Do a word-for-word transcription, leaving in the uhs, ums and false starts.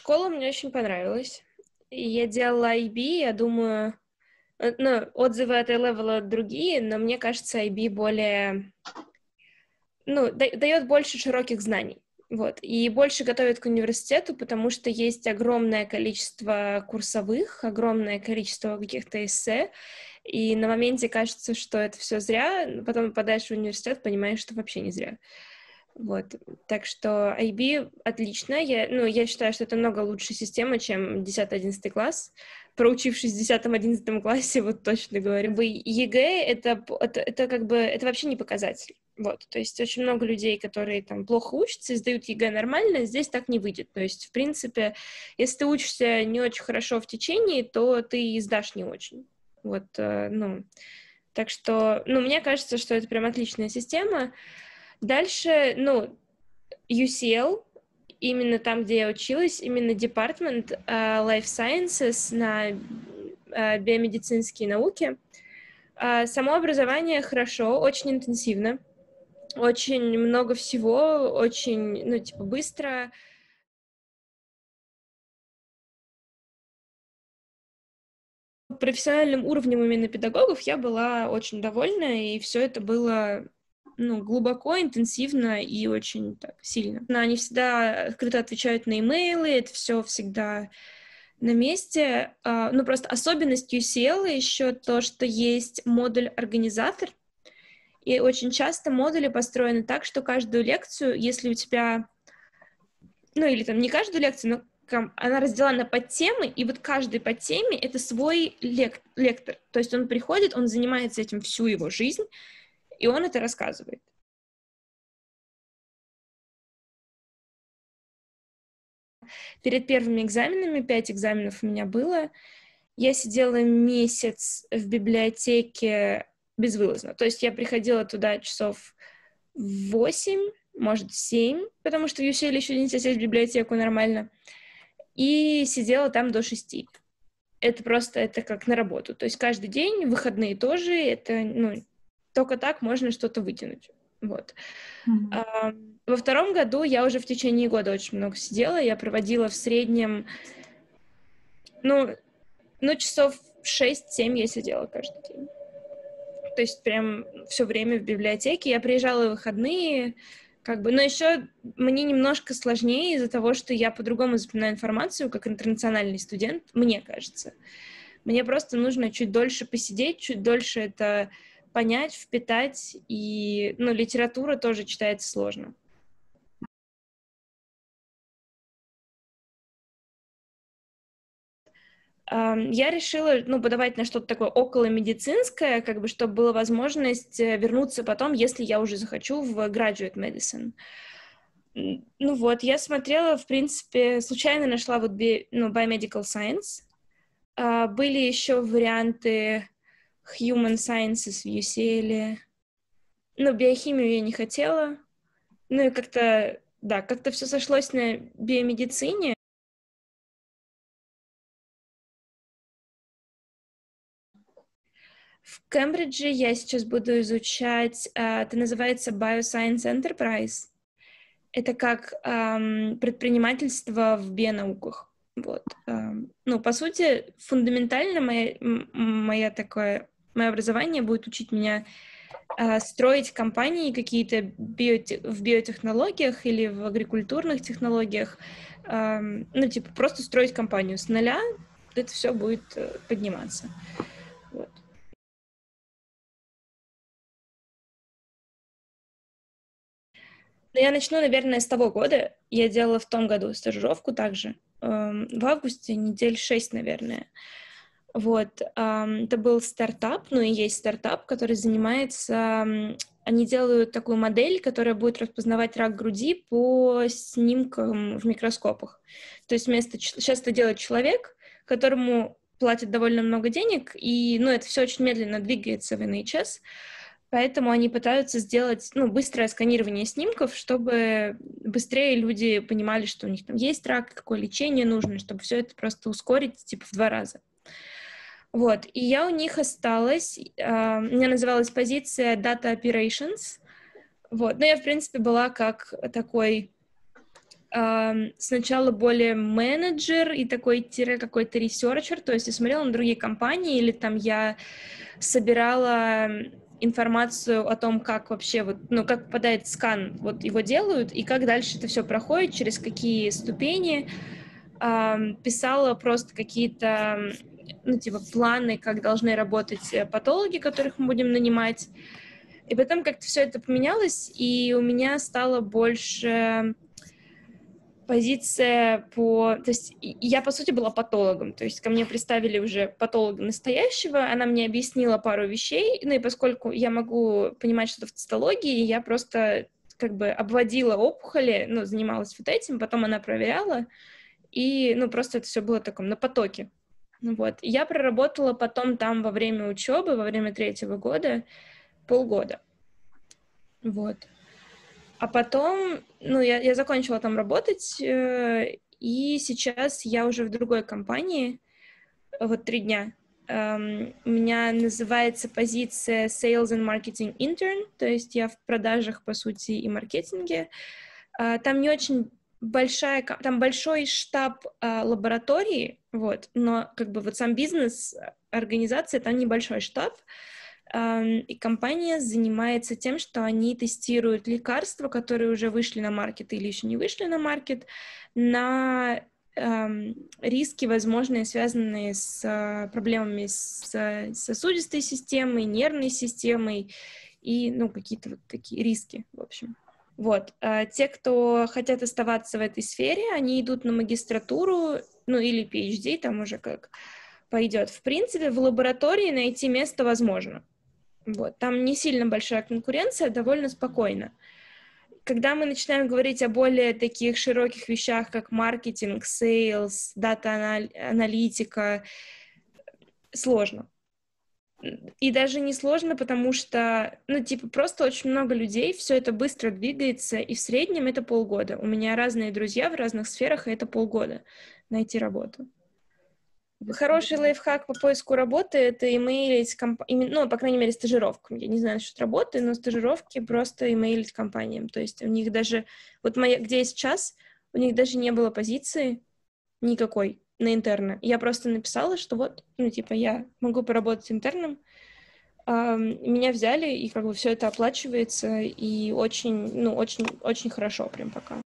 школа мне очень понравилась. И я делала ай би, я думаю... Ну, отзывы от A-Level другие, но мне кажется, ай би более... Ну, да- дает больше широких знаний. Вот. И больше готовит к университету, потому что есть огромное количество курсовых, огромное количество каких-то эссе, и на моменте кажется, что это все зря, но потом попадаешь в университет, понимаешь, что вообще не зря. Вот. Так что ай би отлично. Я, ну, я считаю, что это много лучше система, чем десятый-одиннадцатый класс. Проучившись в десятом-одиннадцатом классе, вот точно говорю. Как бы ЕГЭ это, это, это как бы это вообще не показатель. Вот. То есть очень много людей, которые там плохо учатся и сдают ЕГЭ нормально, здесь так не выйдет. То есть, в принципе, если ты учишься не очень хорошо в течение, то ты и сдашь не очень. Вот, э, ну, так что, ну, мне кажется, что это прям отличная система. Дальше, ну, ю си эл, именно там, где я училась, именно департамент uh, Life Sciences на uh, биомедицинские науки. Uh, само образование хорошо, очень интенсивно, очень много всего, очень, ну, типа, быстро. Профессиональным уровнем именно педагогов я была очень довольна, и все это было, ну, глубоко, интенсивно и очень так сильно. Но они всегда открыто отвечают на имейлы, это все всегда на месте. Ну, просто особенность ю си эл еще то, что есть модуль-организатор, и очень часто модули построены так, что каждую лекцию, если у тебя, ну, или там не каждую лекцию, но она разделена под темы, и вот каждый по теме — это свой лек- лектор. То есть он приходит, он занимается этим всю его жизнь, и он это рассказывает. Перед первыми экзаменами, пять экзаменов у меня было, я сидела месяц в библиотеке безвылазно. То есть я приходила туда часов в восемь, может, в семь, потому что в ю си эл еще нельзя сесть в библиотеку нормально, и сидела там до шести. Это просто, это как на работу. То есть каждый день, выходные тоже, это, ну, только так можно что-то вытянуть. Вот. Mm-hmm. А, во втором году я уже в течение года очень много сидела. Я проводила в среднем, ну, ну часов шесть-семь я сидела каждый день. То есть прям все время в библиотеке. Я приезжала в выходные, как бы, но еще мне немножко сложнее из-за того, что я по-другому запоминаю информацию, как интернациональный студент, мне кажется. Мне просто нужно чуть дольше посидеть, чуть дольше это понять, впитать, и, ну, литература тоже читается сложно. Я решила, ну, подавать на что-то такое околомедицинское, как бы, чтобы была возможность вернуться потом, если я уже захочу, в graduate medicine. Ну вот, я смотрела, в принципе, случайно нашла вот би, ну, biomedical science. Uh, были еще варианты human sciences в ю си эл. Ну, биохимию я не хотела. Ну и как-то, да, как-то все сошлось на биомедицине. В Кембридже я сейчас буду изучать, uh, это называется Bioscience Enterprise. Это как um, предпринимательство в бионауках. Вот. Um, ну, по сути, фундаментально моя, моя такое, мое образование будет учить меня uh, строить компании какие-то биоте- в биотехнологиях или в агрикультурных технологиях. Um, ну, типа, просто строить компанию с нуля, это все будет uh, подниматься. Вот. Я начну, наверное, с того года. Я делала в том году стажировку также. Um, в августе, недель шесть, наверное. Вот. Um, это был стартап, ну и есть стартап, который занимается... Um, они делают такую модель, которая будет распознавать рак груди по снимкам в микроскопах. То есть вместо... Сейчас это делает человек, которому платят довольно много денег, и, ну, это все очень медленно двигается в эн эйч эс. Поэтому они пытаются сделать, ну, быстрое сканирование снимков, чтобы быстрее люди понимали, что у них там есть рак, какое лечение нужно, чтобы все это просто ускорить, типа, в два раза. Вот. И я у них осталась. Uh, у меня называлась позиция Data Operations. Вот. Но я, в принципе, была как такой эм, сначала более менеджер и такой тире какой-то ресерчер, то есть я смотрела на другие компании, или там я собирала информацию о том, как вообще вот, ну, как попадает скан, вот его делают, и как дальше это все проходит, через какие ступени. Эм, писала просто какие-то, ну, типа, планы, как должны работать патологи, которых мы будем нанимать. И потом как-то все это поменялось, и у меня стало больше позиция по... То есть я, по сути, была патологом, то есть ко мне приставили уже патолога настоящего, она мне объяснила пару вещей, ну и поскольку я могу понимать что-то в цитологии, я просто как бы обводила опухоли, ну, занималась вот этим, потом она проверяла, и, ну, просто это все было таком на потоке. Ну вот. И я проработала потом там во время учебы, во время третьего года, полгода. Вот. А потом, ну, я, я закончила там работать, э, и сейчас я уже в другой компании, вот три дня. Эм, у меня называется позиция Sales and Marketing Intern, то есть я в продажах, по сути, и маркетинге. Э, там не очень большая, там большой штаб э, лаборатории, вот, но как бы вот сам бизнес, организация, там небольшой штаб, и компания занимается тем, что они тестируют лекарства, которые уже вышли на маркет или еще не вышли на маркет, на эм, риски, возможные, связанные с э, проблемами с сосудистой системой, нервной системой и, ну, какие-то вот такие риски, в общем. Вот. А те, кто хотят оставаться в этой сфере, они идут на магистратуру, ну, или пи эйч ди, там уже как пойдет. В принципе, в лаборатории найти место возможно. Вот. Там не сильно большая конкуренция, довольно спокойно. Когда мы начинаем говорить о более таких широких вещах, как маркетинг, сейлс, дата-аналитика, сложно. И даже не сложно, потому что, ну, типа, просто очень много людей, все это быстро двигается, и в среднем это полгода. У меня разные друзья в разных сферах, и это полгода найти работу. Хороший лайфхак по поиску работы — это имейлить, комп... ну, по крайней мере, стажировкам. Я не знаю насчет работы, но стажировки просто имейлить компаниям. То есть у них даже... Вот моя, где я сейчас, у них даже не было позиции никакой на интерна. Я просто написала, что вот, ну, типа, я могу поработать интерном. А, меня взяли, и как бы все это оплачивается, и очень, ну, очень, очень хорошо прям пока.